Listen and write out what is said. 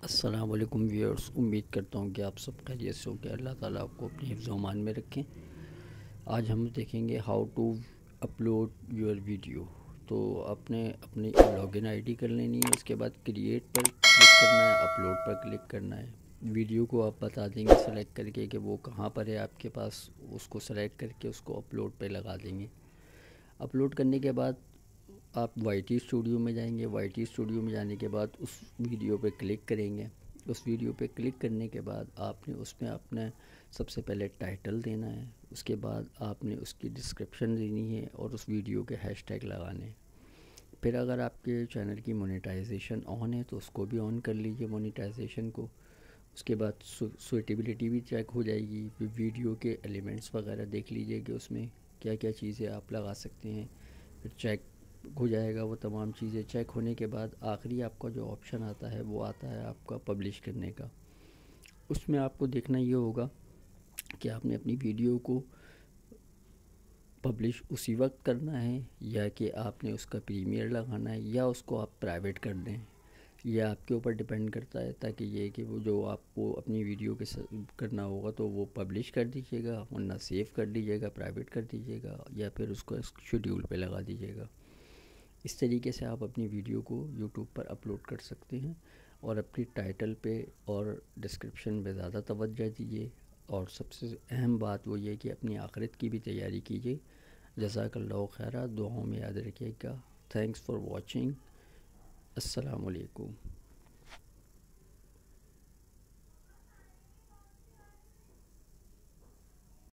السلام علیکم ویورز، امید کرتا ہوں کہ آپ سب خیریت سے ہوں کہ اللہ تعالیٰ آپ کو اپنی حفظ و امان میں رکھیں۔ آج ہم دیکھیں گے how to upload your video. تو اپنی لاگ ان آئی ڈی کر لینی ہے، اس کے بعد کریٹ پر کلک کرنا ہے، اپلوڈ پر کلک کرنا ہے۔ ویڈیو کو آپ بتا دیں گے سلیکٹ کر کے کہ وہ کہاں پر ہے آپ کے پاس، اس کو سلیکٹ کر کے اس کو اپلوڈ پہ لگا دیں گے۔ اپلوڈ کرنے کے بعد آپ وائی ٹی اسٹوڈیو میں جائیں گے۔ وائی ٹی اسٹوڈیو میں جانے کے بعد اس ویڈیو پہ کلک کریں گے۔ اس ویڈیو پہ کلک کرنے کے بعد آپ نے اس میں اپنا سب سے پہلے ٹائٹل دینا ہے، اس کے بعد آپ نے اس کی ڈسکرپشن دینی ہے اور اس ویڈیو کے ہیش ٹیگ لگانے ہیں۔ پھر اگر آپ کے چینل کی مونیٹائزیشن آن ہے تو اس کو بھی آن کر لیجئے مونیٹائزیشن کو۔ اس کے بعد سویٹیبلٹی بھی چیک ہو جائے گی، ویڈیو کے ایلیمنٹس وغیرہ دیکھ لیجئے کہ اس میں کیا کیا چیزیں آپ لگا سکتے ہیں۔ پھر چیک ہو جائے گا وہ تمام چیزیں۔ چیک ہونے کے بعد آخری آپ کا جو آپشن آتا ہے وہ آتا ہے آپ کا پبلش کرنے کا۔ اس میں آپ کو دیکھنا یہ ہوگا کہ آپ نے اپنی ویڈیو کو پبلش اسی وقت کرنا ہے یا کہ آپ نے اس کا پریمیئر لگانا ہے یا اس کو آپ پرائیویٹ کر دیں، یہ آپ کے اوپر ڈیپینڈ کرتا ہے۔ تاکہ یہ کہ وہ جو آپ کو اپنی ویڈیو کے کرنا ہوگا تو وہ پبلش کر دیجیے گا، ورنہ سیو کر دیجیے گا، پرائیویٹ کر دیجیے گا یا پھر اس کو شیڈیول پہ لگا دیجیے گا۔ اس طریقے سے آپ اپنی ویڈیو کو یوٹیوب پر اپلوڈ کر سکتے ہیں، اور اپنی ٹائٹل پہ اور ڈسکرپشن پہ زیادہ توجہ دیجیے، اور سب سے اہم بات وہ یہ کہ اپنی آخرت کی بھی تیاری کیجیے۔ جزاک اللہ خیرہ، دعاؤں میں یاد رکھیے گا۔ Thanks for watching. السلام علیکم۔